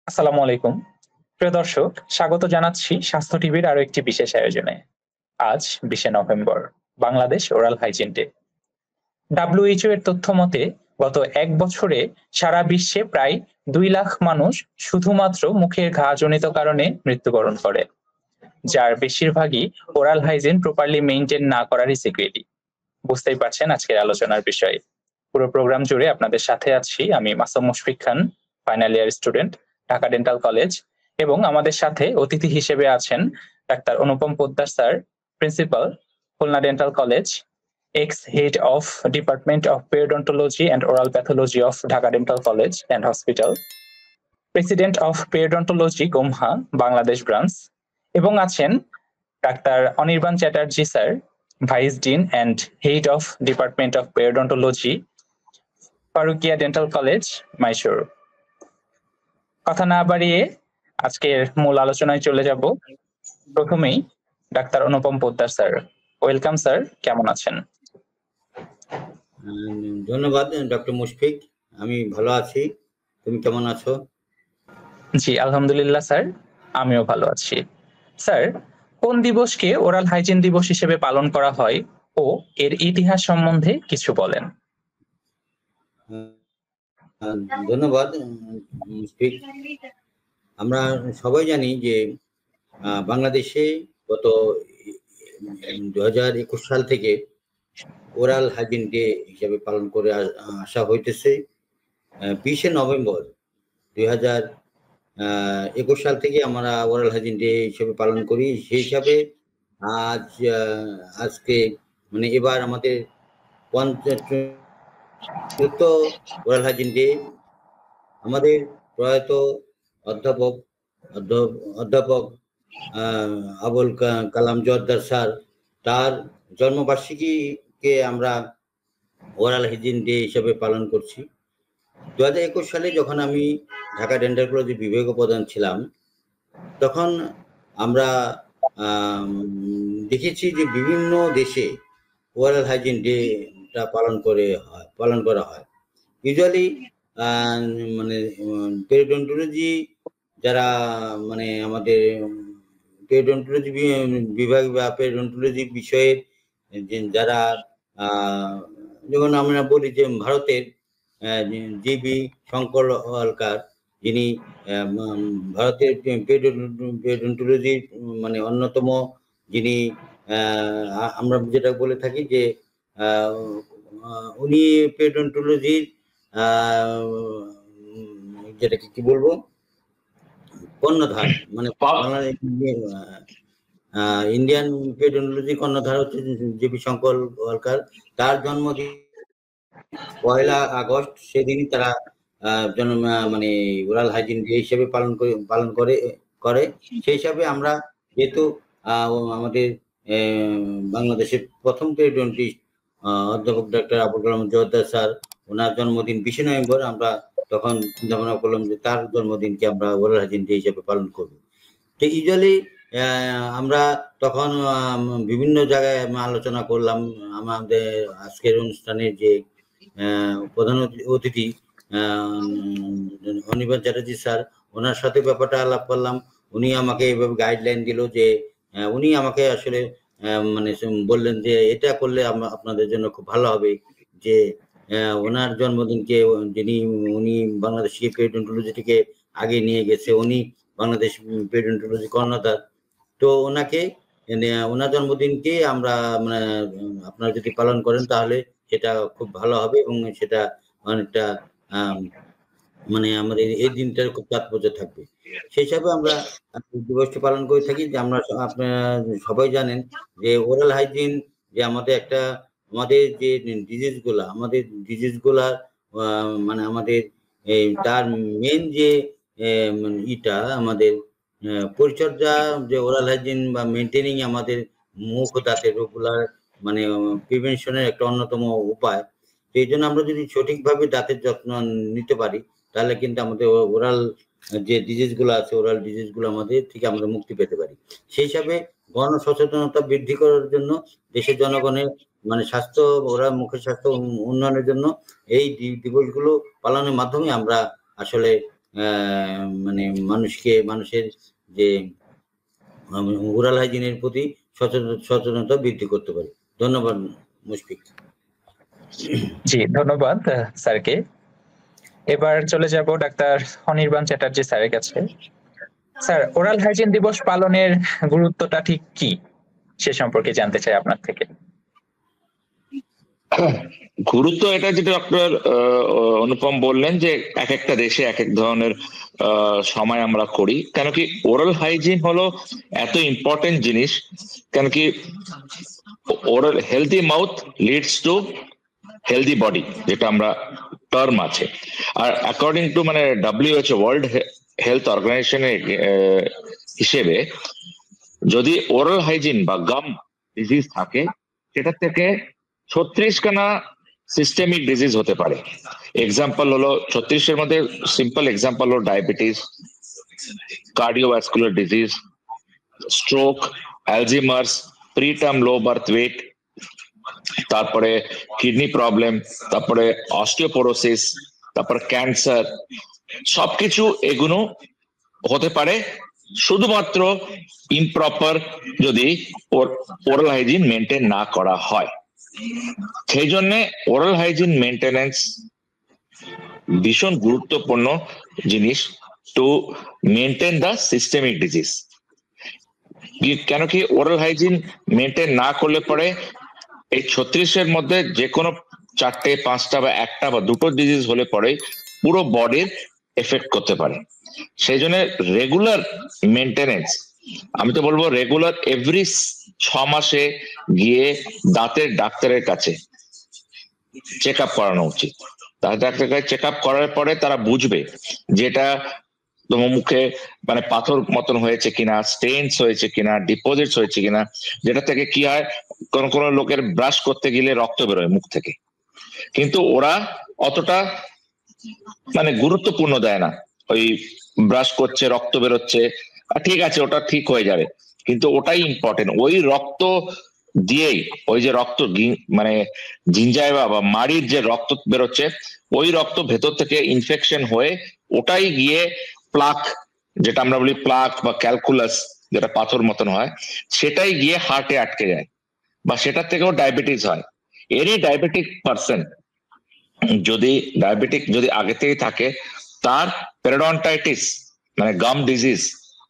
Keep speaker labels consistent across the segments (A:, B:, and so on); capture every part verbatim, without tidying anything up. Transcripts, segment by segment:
A: আসসালামু আলাইকুম। প্রিয় দর্শক, স্বাগত জানাচ্ছি স্বাস্থ্য টিভির আরো একটি বিশেষ আয়োজনে। আজ বিশে নভেম্বর, Bangladesh oral hygiene day. WHO এর তথ্য মতে গত এক বছরে সারা বিশ্বে প্রায় দুই লাখ মানুষ শুধুমাত্র মুখের ঘাজনিত কারণে মৃত্যুবরণ করে, যার বেশিরভাগই ওরাল হাইজিন প্রপারলি মেইনটেইন না করারই সিকিউরিটি। বুঝতেই পারছেন আজকের আলোচনার বিষয়। পুরো প্রোগ্রাম জুড়ে আপনাদের সাথে আছি আমি Masum Mushfiq Khan, final year student, Dhaka dental college, এবং আমাদের সাথে অতিথি হিসেবে আছেন ডাক্তার Anupam Poddar sir, principal, Khulna dental college, ex head of department of periodontology and oral pathology of Dhaka dental college and hospital, president of periodontology গোমহা বাংলাদেশ ব্রাঞ্চ, এবং আছেন ডাক্তার Anirban Chatterjee sir, vice dean and head of department of periodontology, Farookia dental college, Mysore. কথা না বাড়িয়ে আজকের মূল আলোচনায় চলে যাব। প্রথমেই ডাক্তার Anupam Poddar sir. Welcome sir, কেমন আছেন?
B: ধন্যবাদ ডক্টর মুশফিক, আমি ভালো আছি। তুমি কেমন আছো?
A: জি আলহামদুলিল্লাহ স্যার, আমিও ভালো আছি। স্যার, কোন দিবসকে ওরাল হাইজিন দিবস হিসেবে পালন করা হয় ও এর ইতিহাস সম্বন্ধে কিছু বলেন।
B: ধন্যবাদ মুশফিক। আমরা সবাই জানি যে বাংলাদেশে গত দু হাজার একুশ সাল থেকে ওরাল হাইজিন ডে হিসেবে পালন করে আসা হইতেছে। বিশে নভেম্বর দুই হাজার একুশ সাল থেকে আমরা ওরাল হাইজিন ডে হিসেবে পালন করি। সেই হিসাবে আজ আজকে মানে এবার আমাদের পঞ্চাশ ওরাল হাইজিন ডে। আমাদের প্রয়াত অধ্যাপক অধ্যাপক আবুল কালাম জোয়ার্দ্দার স্যার, তার জন্মবার্ষিকীকে আমরা ওরাল হাইজিন ডে হিসেবে পালন করছি। দু হাজার একুশ সালে যখন আমি ঢাকা ডেন্টাল কলেজে বিভাগীয় প্রধান ছিলাম, তখন আমরা দেখেছি যে বিভিন্ন দেশে ওরাল হাইজিন ডেটা পালন করে হয় পালন করা হয়। ইউজুয়ালি মানে পেরিওডন্টোলজি যারা মানে আমাদের পেরিওডন্টোলজি বিভাগ বা পেরিওডন্টোলজি বিষয়ে যারা যেমন আমরা বলি যে ভারতের জিবি শঙ্কর ওয়ালকার, যিনি ভারতের পেরিওডন্টোলজির মানে অন্যতম, যিনি আমরা যেটা বলে থাকি যে উনি পেরিওডন্টোলজির যেটাকে কি বলবো কর্ণধার, মানে ইন্ডিয়ান পেরিওডন্টোলজি কর্ণধার হচ্ছে জিবি শঙ্কর ওয়ালকার। তার জন্মদিন পয়লা আগস্ট, সেদিনই তারা জন্ম মানে ওরাল হাইজিন ডে হিসেবে পালন করে পালন করে করে সেই হিসাবে আমরা যেহেতু আমাদের বাংলাদেশের প্রথম পেরিওডন্টিস্ট অধ্যাপক ডক্টর আবুল কালাম জোয়ার্দ্দার স্যার, ওনার জন্মদিন বিশে নভেম্বর, আমরা তখন চিন্তা ভাবনা করলাম যে তার জন্মদিনকে আমরা ওরাল হাইজিন ডে হিসেবে পালন করব। তো ইউজুয়ালি আমরা তখন বিভিন্ন জায়গায় আলোচনা করলাম। আমাদের আজকের অনুষ্ঠানের যে প্রধান অতিথি অনির্বাণ চ্যাটার্জি স্যার, ওনার সাথে ব্যাপারটা আলাপ করলাম। উনি আমাকে এইভাবে গাইডলাইন দিল যে উনি আমাকে আসলে মানে বললেন যে এটা করলে আপনাদের জন্য খুব ভালো হবে, যে ওনার জন্মদিনকে যিনি উনি বাংলাদেশি পেরিওডন্টোলজিটিকে আগে নিয়ে গেছে, উনি বাংলাদেশ পেরিওডন্টোলজি কর্ণধার, তো ওনাকে ওনার জন্মদিনকে আমরা মানে আপনারা যদি পালন করেন তাহলে সেটা খুব ভালো হবে এবং সেটা অনেকটা মানে আমাদের এই দিনটার খুব তাৎপর্য থাকবে। সেই হিসাবে আমরা দিবসটি পালন করে থাকি। যে আমরা আপনারা সবাই জানেন যে ওরাল হাইজিন যে আমাদের একটা আমাদের যে ডিজিজগুলা আমাদের ডিজিজগুলা মানে আমাদের এই তার মেন যে ইটা আমাদের পরিচর্যা, যে ওরাল হাইজিন বা মেনটেনিং আমাদের মুখ ও দাঁতের রোগগুলার মানে প্রিভেনশনের একটা অন্যতম উপায়। তো এই জন্য আমরা যদি সঠিকভাবে দাঁতের যত্ন নিতে পারি তাহলে কিন্তু আমাদের ওরাল যে ডিজিজগুলো আছে, ওরাল ডিজিজগুলো আমাদের থেকে আমরা মুক্তি পেতে পারি। সেই হিসাবে গণ সচেতনতা বৃদ্ধি করার জন্য দেশের জনগণের মানে স্বাস্থ্য ওরা মুখের স্বাস্থ্য উন্নয়নের জন্য এই দিবসগুলো পালনের মাধ্যমে আমরা আসলে মানে মানুষকে মানুষের যে ওরাল হাইজিনের প্রতি সচেতনতা বৃদ্ধি করতে পারি। ধন্যবাদ মুশফিক।
A: জি ধন্যবাদ স্যারকে। এবার চলে যাব ডাক্তার অনির্বাণ চ্যাটার্জি স্যারের কাছে। স্যার, ওরাল হাইজিন দিবস পালনের গুরুত্বটা ঠিক কি সে সম্পর্কে জানতে চাই আপনার থেকে।
C: গুরুত্ব এটা যেটা ডক্টর অনুপম বললেন যে এক একটা দেশে এক এক ধরনের সময় আমরা করি, কেন কি ওরাল হাইজিন হলো এত ইম্পর্টেন্ট জিনিস, কেন কি oral healthy mouth leads to healthy body, যেটা আমরা টার্ম আছে। আর অ্যাকর্ডিং টু মানে ডব্লিউএইচও ওয়ার্ল্ড হেলথ অর্গানাইজেশনের হিসেবে যদি ওরাল হাইজিন বা গাম ডিজিজ থাকে, সেটা থেকে ছত্রিশ খানা সিস্টেমিক ডিজিজ হতে পারে। এক্সাম্পল হলো ছত্রিশের মধ্যে সিম্পল এক্সাম্পল হলো diabetes, cardiovascular disease, stroke, Alzheimer's, preterm low birth weight, তারপরে কিডনি প্রবলেম, তারপরে অস্টিওপোরোসিস, তারপরে ক্যান্সার, সবকিছু এগুলো হতে পারে শুধুমাত্র ইমপ্রপার যদি ওরাল হাইজিন মেনটেন না করা হয়। সেই জন্য ওরাল হাইজিন মেনটেনেন্স ভীষণ গুরুত্বপূর্ণ জিনিস to maintain the systemic disease. কেন কি ওরাল হাইজিন মেনটেন না করলে পরে এই ছত্রিশের মধ্যে যে কোনো চারটে পাঁচটা বা একটা বা দুটো ডিজিজ হলে পরে পুরো বডির এফেক্ট করতে পারে। সেই জন্য রেগুলার মেনটেনেন্স, আমি তো বলবো রেগুলার এভরি ছ মাসে গিয়ে দাঁতের ডাক্তারের কাছে চেক আপ করানো উচিত। দাঁতের ডাক্তারের কাছে চেক আপ করার পরে তারা বুঝবে যেটা তোমার মুখে মানে পাথর মতন হয়েছে কিনা, স্টেইনস হয়েছে কিনা, ডিপোজিটস হয়েছে কিনা, যেটা থেকে কি হয় কোন কোন লোকের ব্রাশ করতে গেলে রক্ত বেরোয় মুখ থেকে, কিন্তু ওরা অতটা মানে গুরুত্বপূর্ণ দেয় না। ওই ব্রাশ করছে রক্ত বেরোচ্ছে, ঠিক আছে ওটা ঠিক হয়ে যাবে, কিন্তু ওটাই ইম্পর্টেন্ট। ওই রক্ত দিয়েই ওই যে রক্ত মানে জিঞ্জাইভা বা মাড়ির যে রক্ত বেরোচ্ছে, ওই রক্ত ভেতর থেকে ইনফেকশন হয়ে ওটাই গিয়ে প্লাক, যেটা আমরা বলি প্লাক বা ক্যালকুলাস, যেটা পাথর মতন হয়, সেটাই গিয়ে হার্টে আটকে যায়, বা সেটার থেকেও ডায়াবেটিস হয়। এরই ডায়াবেটিক পার্সন যদি ডায়াবেটিক যদি আগে থেকে থাকে, তার পেরিডন্টাইটিস মানে গাম ডিজিজ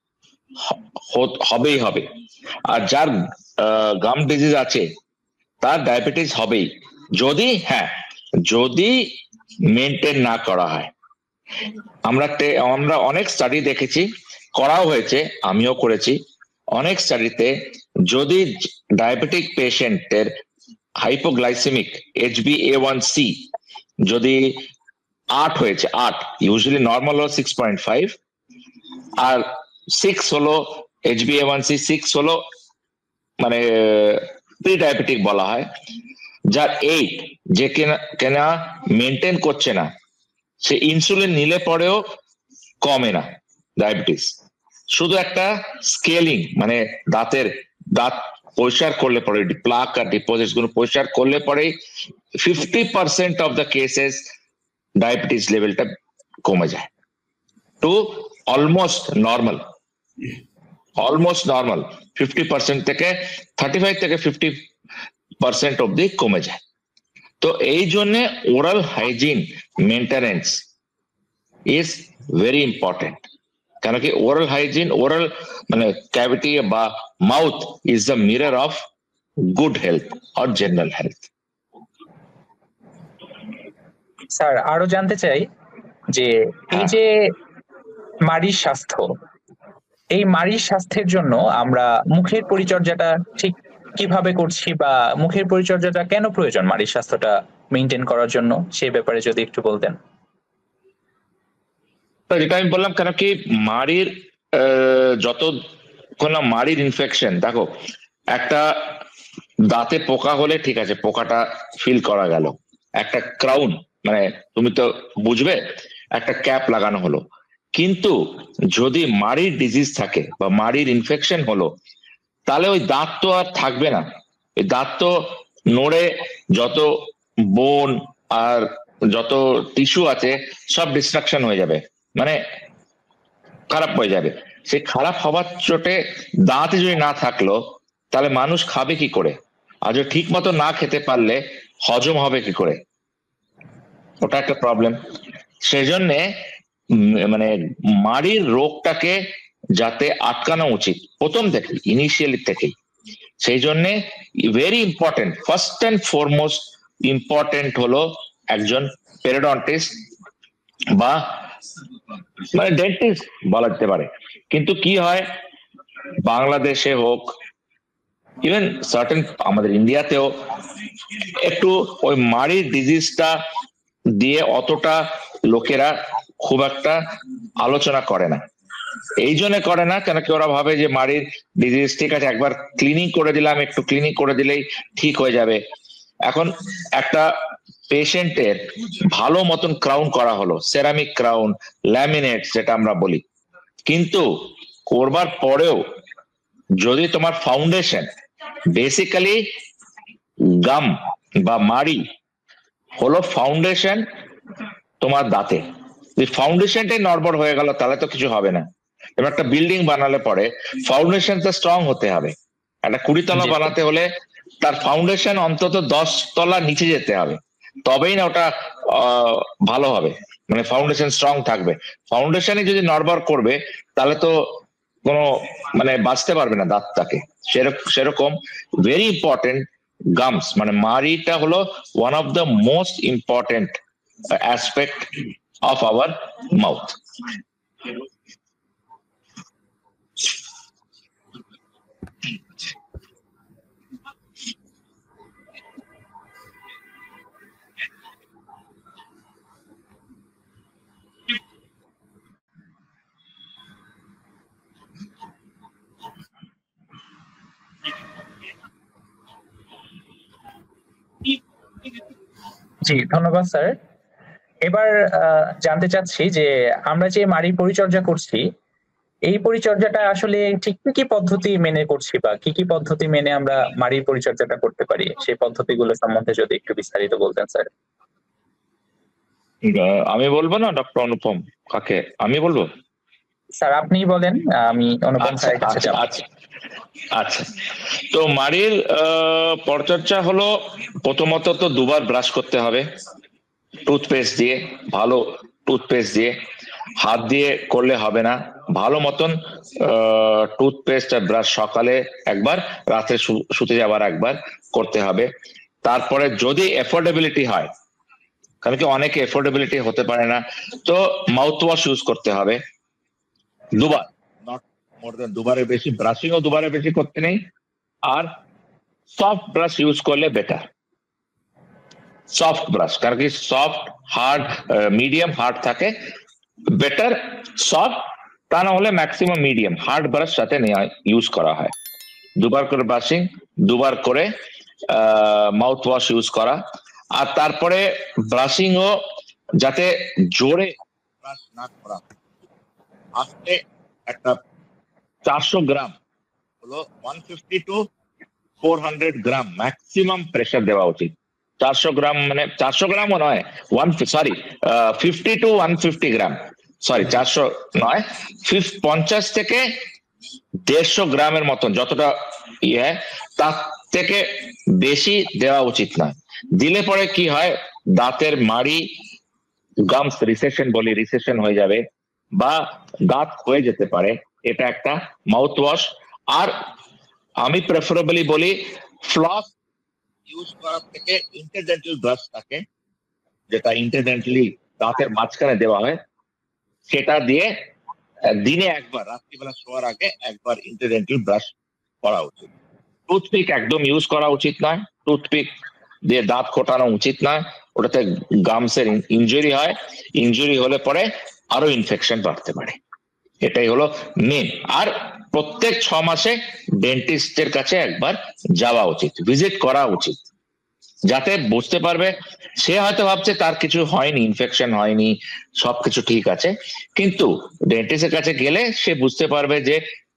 C: হবেই হবে। আর যার গাম ডিজিজ আছে তার ডায়াবেটিস হবেই, যদি হ্যাঁ যদি মেনটেন না করা হয়। আমরা আমরা অনেক স্টাডি দেখেছি, করাও হয়েছে, আমিও করেছি অনেক স্টাডিতে, যদি ডায়াবেটিক পেশেন্টের hypoglycaemic H B A one C যদি আট হয়েছে, আট ইউজুয়ালি নর্মাল হলো সিক্স পয়েন্ট ফাইভ, আর সিক্স হলো H B A one C six হলো মানে প্রি ডায়াবেটিক বলা হয়, যার এইট যে কেনা কেনা মেনটেন করছে না, সে ইনসুলিন নিলে পরেও কমে না ডায়াবেটিস। শুধু একটা স্কেলিং মানে দাঁতের দাঁত পরিষ্কার করলে পরে, প্লাক আর ডিপোজিটস গুলো পরিষ্কার করলে পরে fifty percent of the cases diabetes লেভেলটা কমে যায় to almost normal. Almost normal fifty percent থেকে থার্টি ফাইভ থেকে ফিফটি পার্সেন্ট অব্দি কমে যায়। তো এই জন্য oral hygiene maintenance is very important, কেন কি ওরাল হাইজিন ওরাল মানে ক্যাভিটি বা mouth is the mirror of good health or general health.
A: Sir আরো জানতে চাই যে এই যে মাড়ির স্বাস্থ্য, এই মাড়ির স্বাস্থ্যের জন্য আমরা মুখের পরিচর্যাটা ঠিক কিভাবে করছি, বা মুখের পরিচর্যাটা কেন প্রয়োজন মাড়ির স্বাস্থ্যটা মেনটেন করার জন্য, সেই ব্যাপারে যদি একটু বলতেন।
C: যেটা আমি বললাম, কেন কি মাড়ির যত কোন মাড়ির ইনফেকশন, দেখো একটা দাঁতে পোকা হলে ঠিক আছে, পোকাটা ফিল করা গেল, একটা ক্রাউন মানে তুমি তো বুঝবে, একটা ক্যাপ লাগানো হলো, কিন্তু যদি মাড়ির ডিজিজ থাকে বা মাড়ির ইনফেকশন হলো, তাহলে ওই দাঁত তো আর থাকবে না। ওই দাঁত তো নড়ে যত বোন আর যত টিস্যু আছে সব ডিস্ট্রাকশন হয়ে যাবে, মানে খারাপ হয়ে যাবে। সেই খারাপ হওয়ার চোটে দাঁত যদি না থাকলো তাহলে মানুষ খাবে কি করে? আর যদি ঠিক মতো না খেতে পারলে হজম হবে কি করে? ওটা একটা প্রবলেম। সেই জন্যে মানে মাড়ির রোগটাকে যাতে আটকানো উচিত প্রথম থেকে, ইনিশিয়ালি থেকেই। সেই জন্যে very important, first and foremost important হলো একজন পেরিডন্টিস্ট বা মানে ডেন্টিস্ট বলা যেতে পারে। কিন্তু কি হয়, বাংলাদেশে হোক, ইভেন সার্টেন আমাদের ইন্ডিয়াতেও একটু ওই মাড়ির ডিজিজটা দিয়ে অতটা লোকেরা খুব একটা আলোচনা করে না। এই জন্য করে না কেন কি ওরা ভাবে যে মাড়ির ডিজিজ ঠিক আছে, একবার ক্লিনিং করে দিলাম, একটু ক্লিনিং করে দিলেই ঠিক হয়ে যাবে। এখন একটা পেশেন্টের ভালো মতন ক্রাউন করা হলো, সেরামিক ক্রাউন, ল্যামিনেট যেটা আমরা বলি, কিন্তু করবার পরেও যদি তোমার ফাউন্ডেশন বেসিক্যালি গাম বা মাড়ি হলো ফাউন্ডেশন তোমার দাঁতে, ফাউন্ডেশনটাই নড়বড় হয়ে গেল তাহলে তো কিছু হবে না। এবার একটা বিল্ডিং বানালে পরে ফাউন্ডেশন তো স্ট্রং হতে হবে। একটা কুড়ি তলা বানাতে হলে তার ফাউন্ডেশন অন্তত দশ তলা নিচে যেতে হবে, তবেই না ওটা ভালো হবে, মানে ফাউন্ডেশন স্ট্রং থাকবে। ফাউন্ডেশনে যদি নড়বড় করবে তাহলে তো কোনো মানে বাঁচতে পারবে না দাঁতটাকে। সেরকম ভেরি ইম্পর্টেন্ট গামস, মানে মাড়িটা হলো one of the most important aspect of our mouth.
A: জি ধন্যবাদ স্যার। এবার জানতে চাচ্ছি যে আমরা যে মাড়ির পরিচর্যা করছি, এই পরিচর্যাটা আসলে ঠিক কি কি পদ্ধতি মেনে করছি বা কি কি পদ্ধতি মেনে আমরা মাড়ির পরিচর্যাটা করতে পারি, সেই পদ্ধতিগুলো সম্বন্ধে যদি একটু বিস্তারিত বলতেন স্যার।
C: আমি বলবো না ডক্টর অনুপম, কাকে আমি বলবো?
A: স্যার আপনি বলেন, আমি অনুপম স্যারের কাছে যাব।
C: আচ্ছা আচ্ছা, তো মাড়ির পরিচর্যা হলো প্রথমত তো দুবার ব্রাশ করতে হবে টুথপেস্ট দিয়ে, ভালো টুথপেস্ট দিয়ে। হাত দিয়ে করলে হবে না, ভালো মতন টুথপেস্ট আর ব্রাশ সকালে একবার, রাতে শুতে যাবার একবার করতে হবে। তারপরে যদি এফোর্ডেবিলিটি হয়, কারণ কি অনেকে এফোর্ডেবিলিটি হতে পারে না, তো মাউথ ওয়াশ ইউজ করতে হবে দুবার, নট মোর দেন দুবারের বেশি। ব্রাশিংও দুবারের বেশি করতে নেই, আর সফট ব্রাশ ইউজ করলে বেটার। সফট ব্রাশ, কারণ কি সফট হার্ড মিডিয়াম হার্ড থাকে, বেটার সফট, তা না হলে ম্যাক্সিমাম মিডিয়াম হার্ড ব্রাশ সাথে ইউজ করা হয়। দুবার করে ব্রাশিং, দুবার করে মাউথ ওয়াশ ইউজ করা। আর তারপরে ব্রাশিংও যাতে জোরে ব্রাশ না করা, আস্তে একটা চারশো গ্রাম হলো one fifty to four hundred gram maximum pressure দেওয়া উচিত। চারশো গ্রাম মানে চারশো গ্রামও নয়, one sorry fifty to one fifty gram, sorry চারশো নয়, পঞ্চাশ থেকে দেড়শো গ্রামের মতন যতটা ইয়ে, তার থেকে বেশি দেওয়া উচিত নয়। দিলে পরে কি হয়, দাঁতের মাড়ি গামস রিসেশন বলি, রিসেশন হয়ে যাবে বা দাঁত হয়ে যেতে পারে। এটা একটা মাউথ ওয়াশ। আর আমি প্রেফারেবলি বলি ফ্লস ইউজ করার থেকে ইন্টারডেন্টাল ব্রাশ থাকে, যেটা ইন্টারডেন্টালি দাঁতের মাঝখানে দেওয়া হয়, সেটা দিয়ে দিনে একবার, রাত্রিবেলা শোয়ার আগে একবার ইন্টারডেন্টাল ব্রাশ করা উচিত। টুথপিক একদম ইউজ করা উচিত নয়, টুথপিক দিয়ে দাঁত খোটানো উচিত নয়, ওটাতে গামসের ইনজুরি হয়, ইনজুরি হলে পরে আরো ইনফেকশন বাড়তে পারে। এটাই হলো মেন। আর প্রত্যেক ছ মাসে ডেন্টিস্টের কাছে একবার যাওয়া উচিত, ভিজিট করা উচিত, যাতে বুঝতে পারবে। সে হয়তো ভাবছে তার কিছু হয়নি, ইনফেকশন হয়নি, সবকিছু ঠিক আছে, কিন্তু ডেন্টিস্টের কাছে গেলে সে বুঝতে পারবে যে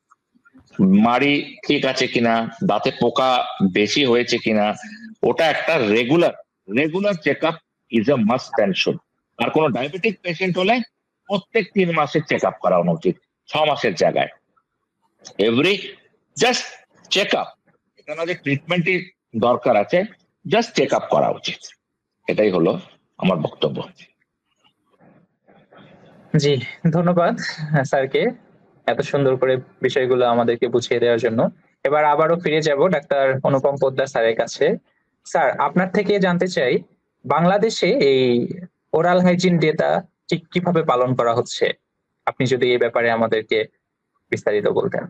C: মাড়ি ঠিক আছে কিনা, দাঁতে পোকা বেশি হয়েছে কিনা। ওটা একটা regular regular check up is a must and should. আর কোনো ডায়াবেটিক পেশেন্ট হলে প্রত্যেক তিন মাসে চেক আপ করানো উচিত, ছ মাসের জায়গায় এভরি জাস্ট চেক আপ। এখানে যে ট্রিটমেন্টের দরকার আছে, জাস্ট চেক আপ করা উচিত। এটাই হলো আমার বক্তব্য।
A: জি, ধন্যবাদ স্যারকে এত সুন্দর করে বিষয়গুলো আমাদেরকে বুঝিয়ে দেওয়ার জন্য। এবার আবারও ফিরে যাব ডাক্তার অনুপম পোদ্দার স্যারের কাছে। স্যার, আপনার থেকে জানতে চাই, বাংলাদেশে এই ওরাল হাইজিন ডেটা ঠিক কিভাবে পালন করা হচ্ছে, আপনি যদি এই ব্যাপারে আমাদেরকে বিস্তারিত বলতেন।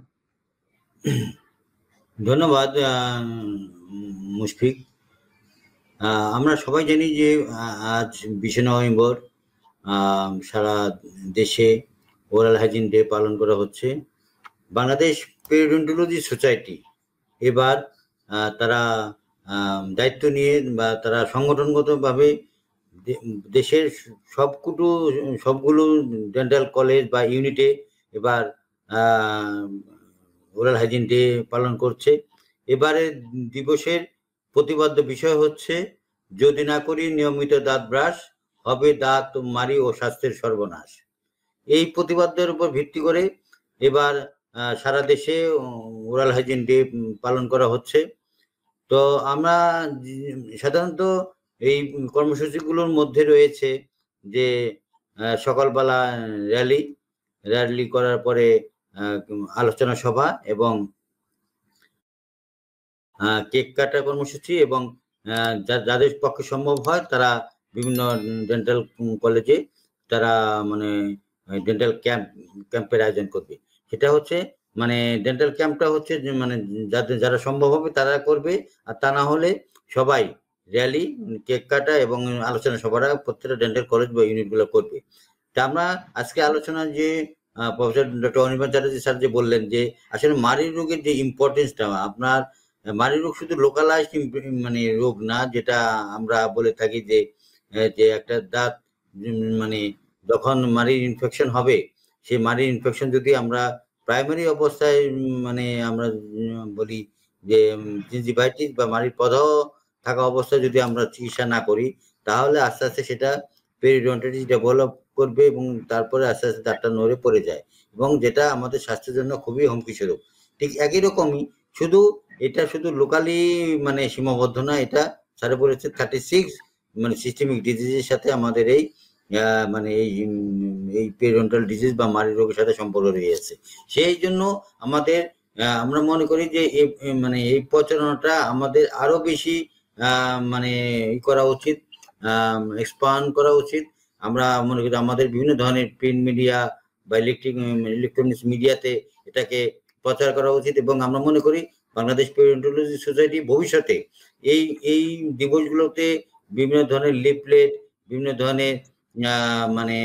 B: ধন্যবাদ মুশফিক। আমরা সবাই জানি যে আজ বিশে নভেম্বর সারা দেশে ওরাল হাইজিন ডে পালন করা হচ্ছে। বাংলাদেশ পেরিওডন্টোলজি সোসাইটি এবার তারা দায়িত্ব নিয়ে বা তারা সংগঠনগতভাবে দেশের সবকুটু সবগুলো ডেন্টাল কলেজ বা ইউনিটে এবার ওরাল হাইজিন ডে পালন করছে। এবারে দিবসের প্রতিপাদ্য বিষয় হচ্ছে, যদি না করি নিয়মিত দাঁত ব্রাশ, হবে দাঁত মারি ও স্বাস্থ্যের সর্বনাশ। এই প্রতিপাদ্যের উপর ভিত্তি করে এবার সারা দেশে ওরাল হাইজিন ডে পালন করা হচ্ছে। তো আমরা সাধারণত এই কর্মসূচিগুলোর মধ্যে রয়েছে যে সকালবেলা র্যালি র্যালি করার পরে আলোচনা সভা এবং কেক কাটা কর্মসূচি, এবং যাদের পক্ষে সম্ভব হয় তারা বিভিন্ন ডেন্টাল কলেজে তারা মানে ডেন্টাল ক্যাম্প ক্যাম্পের আয়োজন করবে। সেটা হচ্ছে মানে ডেন্টাল ক্যাম্পটা হচ্ছে মানে যাদের যারা সম্ভব হবে তারা করবে, আর তা না হলে সবাই র্যালি, কেক কাটা এবং আলোচনা সভাটা প্রত্যেকটা ডেন্টাল কলেজ বা ইউনিটগুলো করবে। তা আমরা আজকে আলোচনা যে professor doctor Anirban Chatterjee sir যে বললেন যে আসলে মাড়ির রোগের যে ইম্পর্টেন্সটা, আপনার মাড়ির রোগ শুধু লোকালাইজড মানে রোগ না, যেটা আমরা বলে থাকি যে যে একটা দাঁত মানে যখন মাড়ির ইনফেকশন হবে, সেই মাড়ির ইনফেকশন যদি আমরা প্রাইমারি অবস্থায় মানে আমরা বলি যে জিঞ্জিভাইটিস বা মাড়ির প্রদাহ থাকা অবস্থায় যদি আমরা চিকিৎসা না করি, তাহলে আস্তে আস্তে সেটা পেরিওডন্টাইটিস ডেভেলপ করবে এবং তারপরে আস্তে আস্তে দাঁতটা নড়ে পড়ে যায়, এবং যেটা আমাদের স্বাস্থ্যের জন্য খুবই হুমকিস্বরূপ। ঠিক একই রকমই, শুধু এটা শুধু লোকালি মানে সীমাবদ্ধ না, এটা স্যারে বলেছে থার্টি সিক্স মানে সিস্টেমিক ডিজিজের সাথে আমাদের এই মানে এই এই পেরিওডন্টাল ডিজিজ বা মাড়ির রোগের সাথে সম্পর্ক রয়েছে। সেই জন্য আমাদের আমরা মনে করি যে এই মানে এই প্রচারণাটা আমাদের আরো বেশি মানে ই করা উচিত, এক্সপান্ড করা উচিত। আমরা মনে করি আমাদের বিভিন্ন ধরনের প্রিন্ট মিডিয়া বা ইলেকট্রিক ইলেকট্রনিক্স মিডিয়াতে এটাকে প্রচার করা উচিত, এবং আমরা মনে করি বাংলাদেশ পেরিওডন্টোলজি সোসাইটি ভবিষ্যতে এই এই দিবসগুলোতে বিভিন্ন ধরনের লিফলেট, বিভিন্ন ধরনের মানে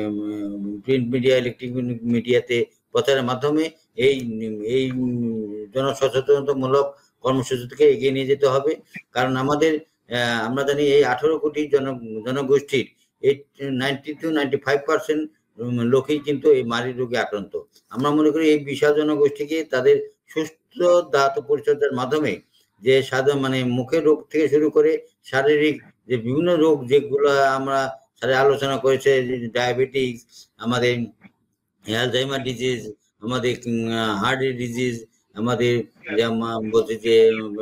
B: প্রিন্ট মিডিয়া, ইলেকট্রিক মিডিয়াতে প্রচারের মাধ্যমে এই এই জনসচেতনতামূলক কর্মসূচি থেকে এগিয়ে নিয়ে যেতে হবে। কারণ আমাদের আমরা জানি এই আঠারো কোটি জন জনগোষ্ঠীর এই ninety to ninety five percent লোকই কিন্তু এই মাড়ির রোগে আক্রান্ত। আমরা মনে করি এই বিশাল জনগোষ্ঠীকে তাদের সুস্থ দাঁত পরিচর্যার মাধ্যমে যে সাধারণ মানে মুখের রোগ থেকে শুরু করে শারীরিক যে বিভিন্ন রোগ যেগুলো আমরা সাথে আলোচনা করেছে, ডায়াবেটিস, আমাদের অ্যালজাইমার ডিজিজ, আমাদের হার্টের ডিজিজ, আমাদের বলছে যে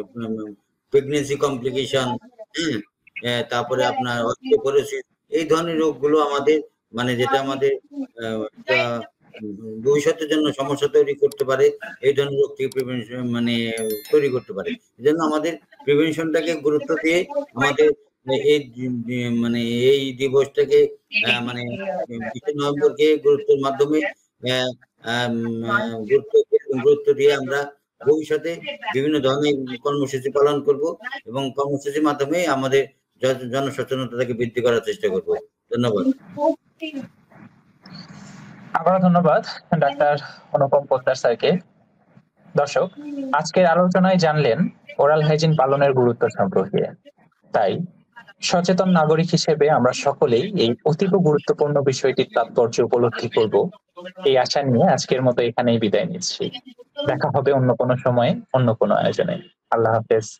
B: প্রেগনেন্সি কমপ্লিকেশন, হ্যাঁ, তারপরে আপনার অস্টিওপোরোসিস, এই ধরনের রোগগুলো আমাদের মানে যেটা আমাদের ভবিষ্যতের জন্য সমস্যা তৈরি করতে পারে, এই ধরনের রোগ থেকে প্রিভেনশন মানে তৈরি করতে পারে। এই জন্য আমাদের প্রিভেনশনটাকে গুরুত্ব দিয়ে আমাদের এই মানে এই দিবসটাকে মানে বিশে নভেম্বরকে গুরুত্বের মাধ্যমে গুরুত্ব গুরুত্ব দিয়ে আমরা ভবিষ্যতে বিভিন্ন ধরনের কর্মসূচি পালন করব, এবং কর্মসূচির মাধ্যমে আমাদের জনসচেতনতাকে বৃদ্ধি করার চেষ্টা করব। ধন্যবাদ।
A: আবারও ধন্যবাদ ডাক্তার অনুপম পোদ্দার স্যারকে। দর্শক, আজকের আলোচনায় জানলেন ওরাল হাইজিন পালনের গুরুত্ব সম্পর্কে। তাই সচেতন নাগরিক হিসেবে আমরা সকলেই এই অতীব গুরুত্বপূর্ণ বিষয়টির তাৎপর্য উপলব্ধি করব, এই আশা নিয়ে আজকের মতো এখানেই বিদায় নিচ্ছি। দেখা হবে অন্য কোনো সময়ে, অন্য কোনো আয়োজনে। আল্লাহ হাফেজ।